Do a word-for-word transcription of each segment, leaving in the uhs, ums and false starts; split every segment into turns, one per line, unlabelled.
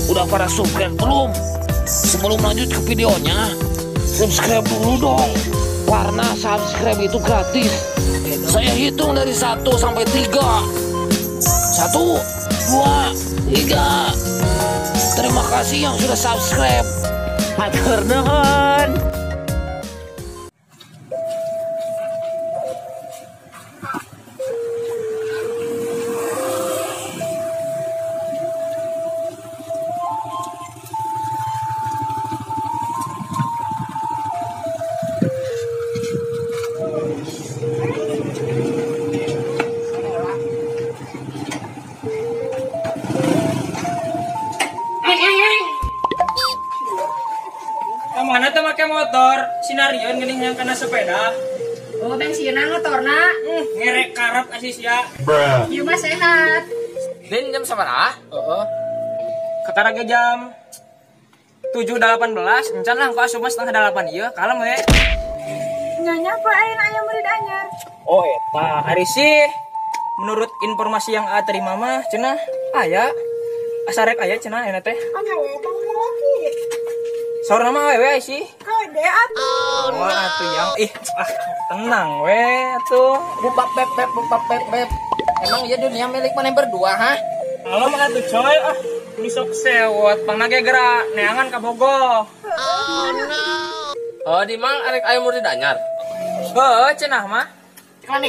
Udah pada subscribe belum? Sebelum lanjut ke videonya, subscribe dulu dong. Karena subscribe itu gratis. Saya hitung dari satu sampai tiga. Satu, dua, tiga. Terima kasih yang sudah subscribe. Hatur nuhun.
Mana tuh pakai motor, sinarion gini yang kena sepeda.
Oh, bensinan motorna.
Hmm, ngerek karep asis ya.
Ieu mah sehat.
Din jam sabaraha? Heeh. Kataraga jam tujuh delapan belas, encan lah kok asup setengah delapan ieu, kalem we.
Nyanya apa ayeuna aya murid anyar?
Oh, eta ari sih menurut informasi yang A terima mah cenah aya asarek aya cenah ayeuna teh.
Kan hawe tang laki.
Saur nama wewe sih.
Kode atuh.
Oh, atuh yang ih ah tenang we atuh.
Bupap beb beb bupap beb beb. Emang iya dunia milik mana berdua ha?
Kalau mah atuh coy ah ini sok sewot pang nage gerak neangan ka Bogo.
Oh no. Oh di mang arek aya murid anyar.
Heuh cenah mah.
Kanit.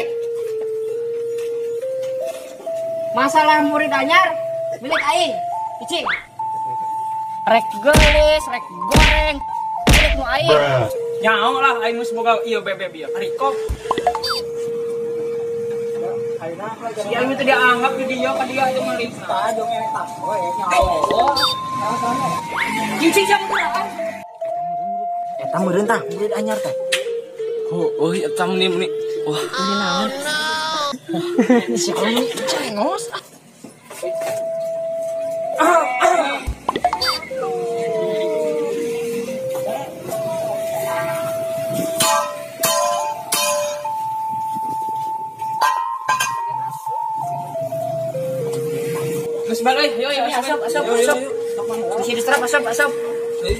Masalah murid anyar milik aing. Icing. Rek gelis, rek goreng, milik nu aing.
Nyaho lah aing geus boga ieu bebeb ieu. Ari kok. Si aing teh dianggap di dieu ka dia teh meuli. Tah dong yang tak we nyaho. Cicing jam berapa?
Eta meureun tah murid anyar teh. Oh, oh eta meni meni. Wah, ini naon? Si Almi cengos.
Mas balik, yo yo asap asap asap. Di sini serap asap asap. Ayo.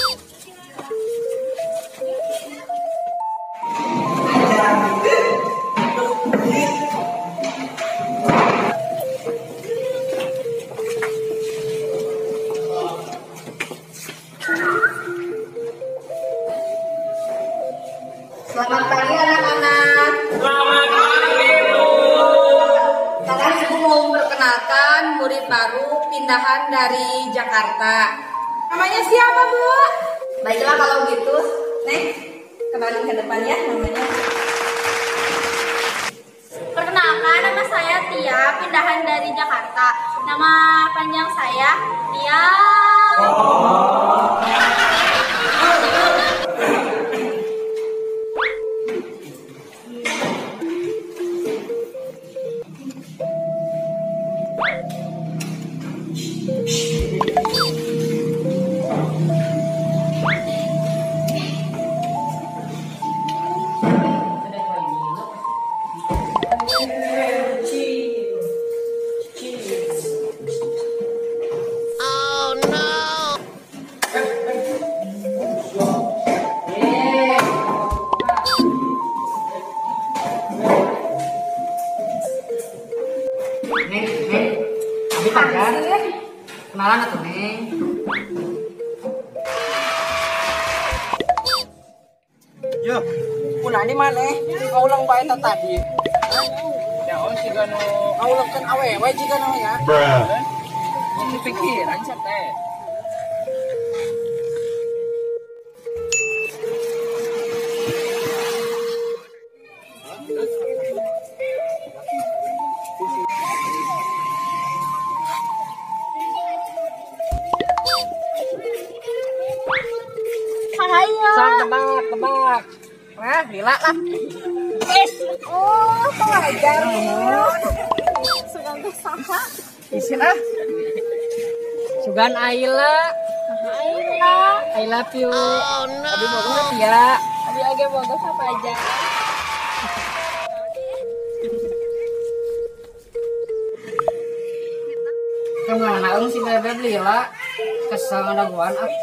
Selamat pagi anak-anak.
Selamat pagi, Bu.
Sekarang Ibu mau memperkenalkan murid baru pindahan dari Jakarta. Namanya siapa, Bu? Baiklah kalau gitu, Neng, kenalin ke depan ya namanya.
Perkenalkan, nama saya Tia, pindahan dari Jakarta. Nama panjang saya Tia.
Neng, Neng, Abi pagar. Kenalan atuh, Neng.
Yo, punah di mana? Kaulang bae ta tadi. Ya, oh siga nu
Auleukeun awewe jiga namanya.
ini pikiran cat teh.
Hayo.
Sang tebak tebak. Nah, lila lah.
Oh, pengajar.
Sudah bersama.
Isin ah. Sugan Aila.
Aila.
I love you. Oh no. Abi mau banget ya.
Abi age boga apa aja.
Kemana om si bebek lila?
Kesel ngadaguan ah.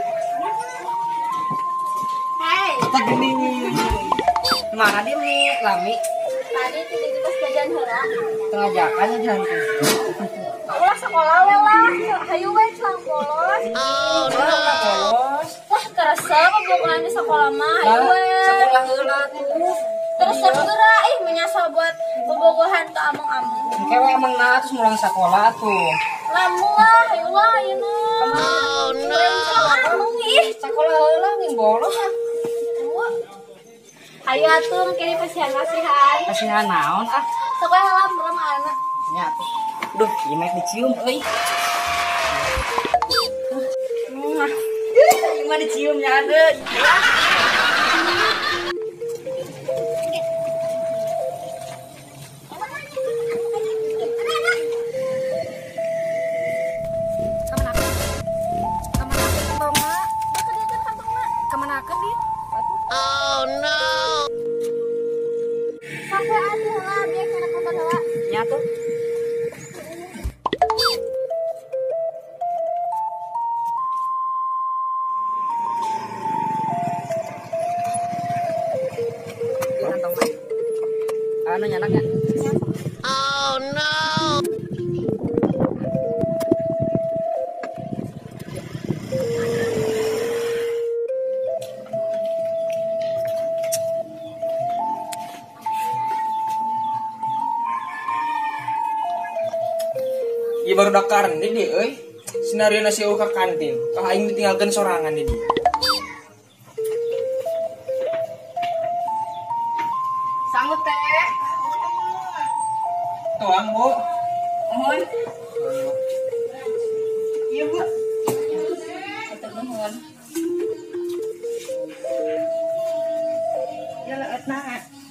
Hei,
Kita gini. Mana dia nih lami?
tadi tiba-tiba jajan heula.
Tengah jakan aja hantu.
Ulah sekolah we lah. Hayu we celang bolos.
Oh, no. Bolos.
Wah, kerasa pembukaan di sekolah mah. Hayu we.
Sekolah heula tuh.
Terus segera ih menyasar buat bobogohan ke among-among.
Kewe emang nah terus mulang sekolah tuh.
Lamu lah, hayu lah ayeuna. Oh no. Among ih.
Sekolah heula ngin bolos ah.
Hayu atuh kini kasihan-kasihan.
Kasihan naon ah.
Sekolah heula merem anak.
Nya tuh. Duh, imek dicium euy. Nah. Gimana diciumnya ada?
Sampai atuh lah biar kana konten heula.
Nya tuh. Anu nyanaknya.
Iya baru dakar nih dia, euy. Sinario nasi ka kantin. Ka aing ditinggalkeun sorangan nih dia.
Sanggup teh.
Tuang, Bu.
Mohon. Iya, Bu. Atur nuhun. Ya leut na.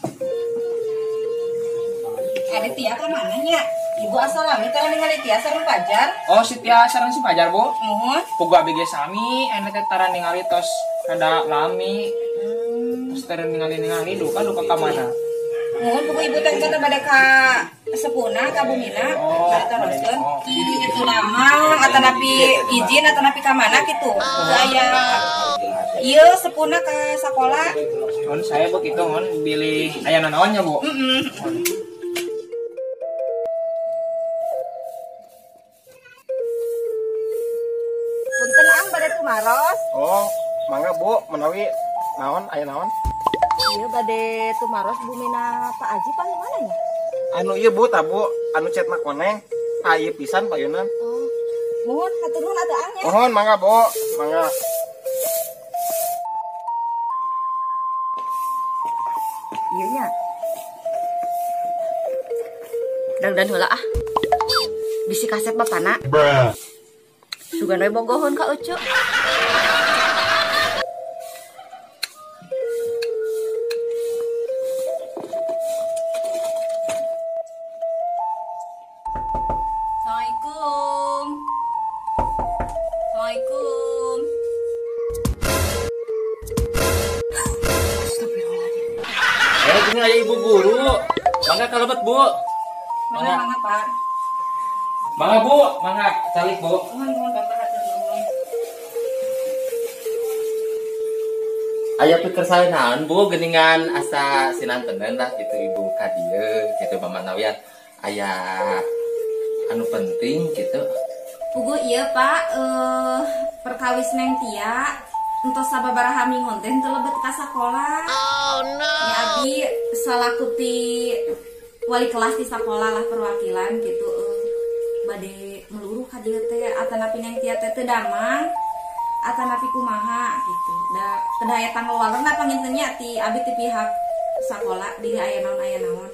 Ada Tia ke mana nya? Ibu asal lami teh ningali Tia sareng Pajar.
Oh, si Tia sareng si Fajar, Bu.
Nuhun.
Pugu abg sami, enak teh tara ningali tos kada lami. Terus tara ningali-ningali duka duka ka mana?
Nuhun pugu ibu teh kada bade ka sepuna ka bumina.
Oh,
Bade teroskeun.
oh.
Kitu lama atanapi izin atanapi ka mana kitu. Aya ieu sepuna ka sakola.
Mun saya begitu mun bilih aya nanaonnya, Bu.
Heeh. Punten ang bade tumaros.
Oh, mangga Bu, menawi naon aya naon?
Iya bade tumaros bumina Pak Aji paling mana nya?
Anu ieu Bu, tah Bu, anu chat mah koneng. Ah ieu pisan payunan.
Oh. Mohon hatur nuhun atuh ang ya.
Mohon mangga Bu, mangga.
Iya nya. Dangdan heula ah. Bisi kasep bapana. Sugan we bogohon ka Ucu. Assalamualaikum. Assalamualaikum.
Eh, ini aya ibu guru. Mangga kalebet, Bu.
Mana mana Pak?
Mangga, Bu. Mangga calik, Bu.
Mohon mohon Bapak hatur nuhun.
Aya pikir saya naon Bu geningan asa sinanteunan lah gitu ibu ka dieu gitu pamanawian aya anu penting gitu.
Pugu iya Pak, eh perkawis Neng Tia entos sababaraha minggon teh teu lebet ka sakola. Oh no. Ya abi salaku ti wali kelas di sakola lah perwakilan gitu eh bade meluruh ka dieu teh atanapi Neng Tia teh teu damang atanapi kumaha gitu. Da teu aya tanggal walerna panginten nya ti abi ti pihak sakola dili aya naon aya naon.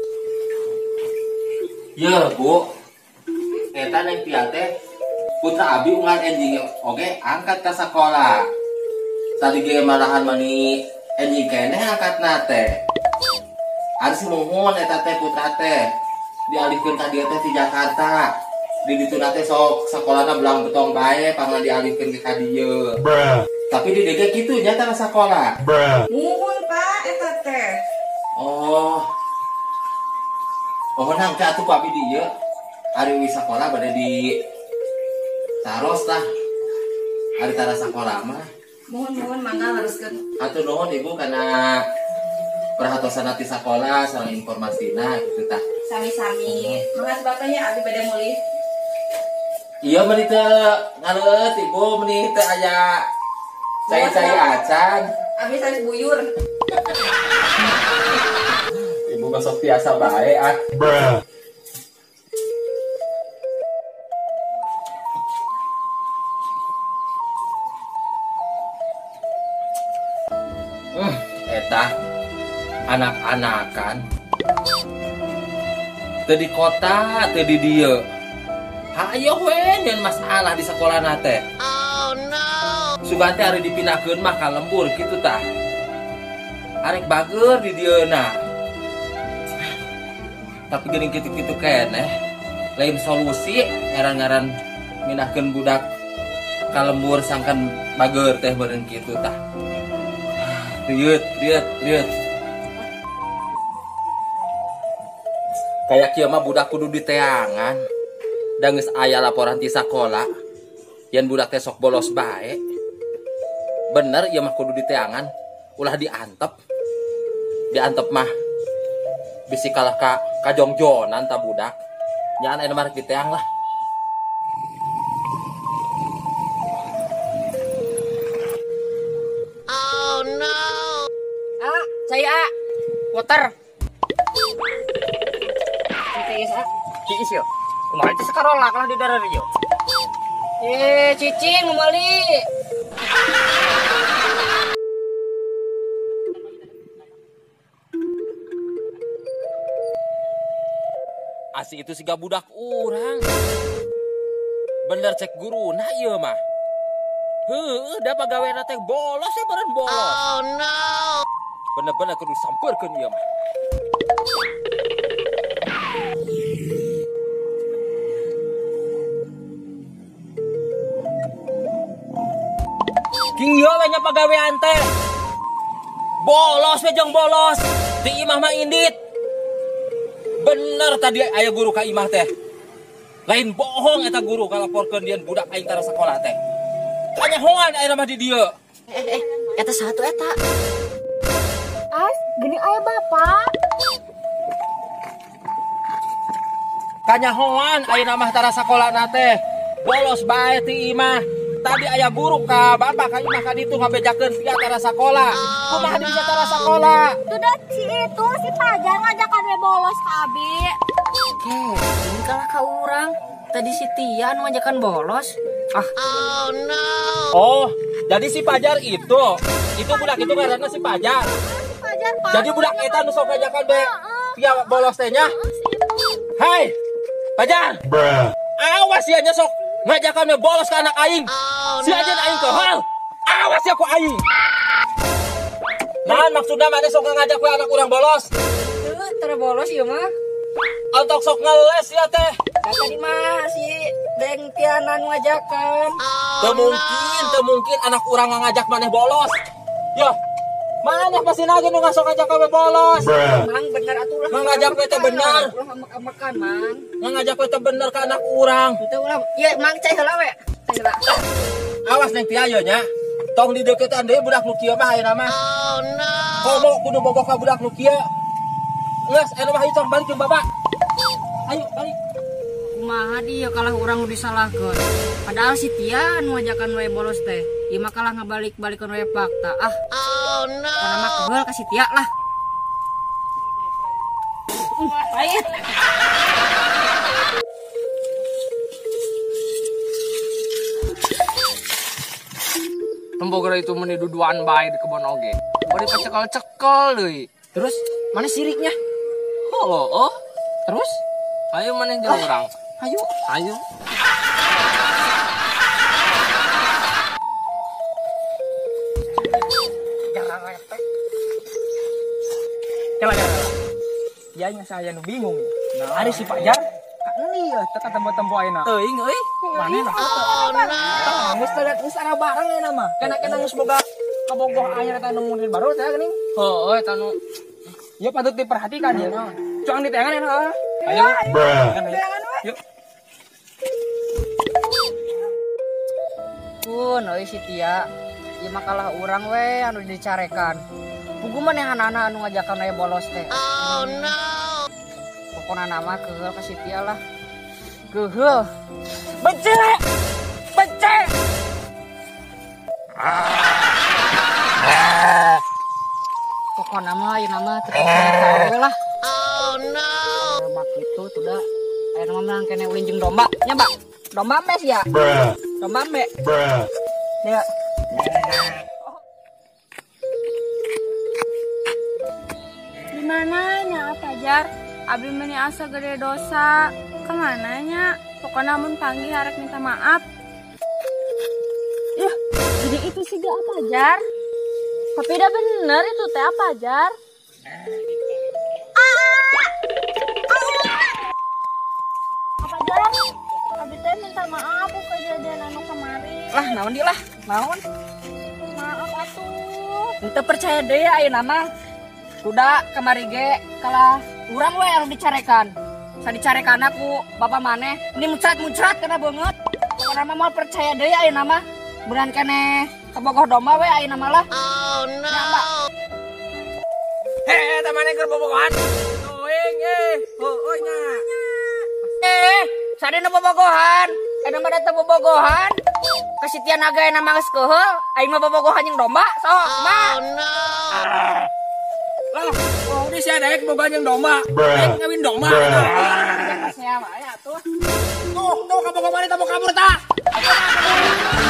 Ya Bu, eta Neng Tia teh putra abi unggal enjing oge angkat ka sakola. Tadi ge malahan mani enjing keneh angkatna teh. Harus mohon eta teh putra teh dialihkeun ka dieu teh di Jakarta. Di ditu teh sok sakolana belang betong bae pangna dialihkeun ke ka dieu. Tapi di D G kitu nya tara sakola.
Muhun Pak eta teh.
Oh. Oh nang ka atuh papi dieu. Ari wi sakola bade di taros lah Ari tara sakola mah.
Mohon-mohon mangga haruskeun.
Hatur nuhun Ibu karena perhatosan ti sakola sareng informasina gitu tah.
Sami-sami. Makasih bapaknya abi bade mulih.
Iya meuni teu ngaleut Ibu meuni teu aya cai-cai acan.
Abi sanes buyur.
Ibu masuk biasa bae ah. Hmm, eta anak-anakan teu di kota teu di dieu. Hayo we nyen masalah di sekolah nate. Oh no. Sugan teh ari dipindahkeun mah ka lembur kitu tah. Arek bager di dieuna. Tapi geuning kitu-kitu keneh lain solusi ngaran-ngaran mindahkeun budak ka lembur sangkan bager teh beureun kitu tah. Riut, riut, riut. Kayak kieu mah budak kudu diteangan. Da geus aya laporan ti sakola yen budak teh sok bolos bae. Bener ieu mah kudu diteangan, ulah diantep. Diantep mah bisi kalah ka kajongjonan ta budak. Nyaan aya mah rek diteang lah.
Oh no. Ah, saya water. Cicis ah. Cicis yo. Kumaha teh sakarolak lah di daerah ieu. Eh, cicing kembali.
Asik itu siga budak urang. Bener cek guru nah ieu mah. Heuh, da pagaweana teh bolos ya beureun bolos. Oh no. Bener-bener kudu sampeurkeun ieu mah. King ieu we nya pagawean teh. Bolos we jeung bolos. Ti imah mah indit. Bener tadi aya guru ka imah teh. Lain bohong eta guru kalaporkeun dieun budak aing tara sakola teh. Kanyahoan aya mah di dieu.
Eh eh, eta satu eta.
As, gini aya bapak.
Kanyahoan aya mah tara sakola teh. Bolos bae ti imah. Tadi aya guru ka bapak ka imah ka ditu ngabejakeun via tara sakola. Kumaha di bisa tara sakola?
Sudah si itu si Pajar ngajakan we bolos ka abi.
Oke, ini kalah ka urang. Tadi si Tia nu ngajakan bolos. Ah.
Oh no. Oh, jadi si Pajar itu. Itu budak itu ngaranna si Pajar.
Si Pajar Pak.
Jadi budak eta nu sok ngajakan be via bolos teh nya. Hai. Pajar. Bruh. Awas ya nya sok ngajakan me bolos ke anak aing. Oh, si aja aing ke hal. Awas ya ku aing. Nah, maksudnya mana sok ngajak we anak urang bolos?
Tuh, terbolos ieu mah.
Untuk sok ngeles ya teh.
Da tadi mah si Deng Tiana nu ngajakan.
Teu mungkin, teu mungkin anak urang ngajak maneh bolos. Yo. Maneh pasti lagi nu ngasok ngajak we bolos.
Mang bener atuh lah.
Ngajak we teh bener.
Ulah amak-amakan, Mang.
Ngajak we teh bener ka anak urang.
Teu ulah. Ieu Mang cai heula we. Cai heula.
Awas neng Tia ieu nya. Tong di deukeutan deui budak nu kieu mah ayeuna mah. Oh no. Komo kudu bogoh ka budak nu kieu. Geus ayeuna mah ieu balik jeung bapak. Ayo balik.
Kumaha dia kalah urang nu disalahkeun. Padahal si Tia nu ngajakan we bolos teh. Ieu mah kalah ngabalik-balikeun we fakta. Ah. Oh no. Kana mah keheul ka si Tia lah. Pait.
Tembogara itu meni duduan bae di kebon oge. Bari pacekel-cekel deui.
Terus mana siriknya?
Oh, oh. Terus? Ayo maneh jeung urang.
Ayo.
Ayo.
Jangan repek. Coba coba. Dianya saya nu bingung. Nah, ada si Pajar. Ini ya, teka tempo-tempo ayeuna.
Teuing euy.
Manehna foto. Tah, geus teh geus ara bareng ayeuna mah. Kana-kana geus boga kabogoh anyar eta nu munir baru teh geuning.
Heuh, eta nu.
Ya patut diperhatikan ya. Cuang ditengan ya.
Ayo.
Yuk.
Uh,
Ampun, euy si Tia. Ieu mah kalah urang we anu dicarekan. Pugu maneh anak-anak anu ngajakan we bolos teh. Oh no. Pokona nama keheul ka si Tia lah. Keheul. Bece. Bece. Pokona mah ieu nama teu lah. Oh no. Mak itu tuh dah. Aya nama mah kene ulin jeung domba. Nya, Mbak. Domba mes ya? Domba me. Ya.
Dimananya Fajar? Abi meni asa gede dosa. Kemananya? Pokoknya mun panggil harap minta maaf. Yah, jadi itu sih gak Fajar. Tapi udah bener itu teh Fajar. Fajar, Abi teh minta maaf ku kejadian anu kemarin.
Lah, naon di lah? Naon?
Maaf atuh.
Henteu percaya deui ayeuna mah. Kuda kamari ge kalah urang we anu dicarekan. Sa dicarekan aku bapa maneh, ini muncrat-muncrat kana beungeut. Pokona mah moal percaya deui ayeuna mah. Beneran keneh kebogoh domba we ayeuna mah lah. Oh no. Ya, Mbak.
Heh, eta maneh keur bobogohan. Toing eh. Heueuy nya.
Eh, sadena bobogohan. Eta mah da teu bobogohan. Kasitian naga aya mah geus keuheul, aing mah bobogohan jeung domba. Sok, Mbak. Oh no.
Lah, wong di sia daek boga jeung domba. Daek ngawin domba.
Saya mah aya atuh.
Tuh, tuh kabogoh maneh tah mau kabur tah.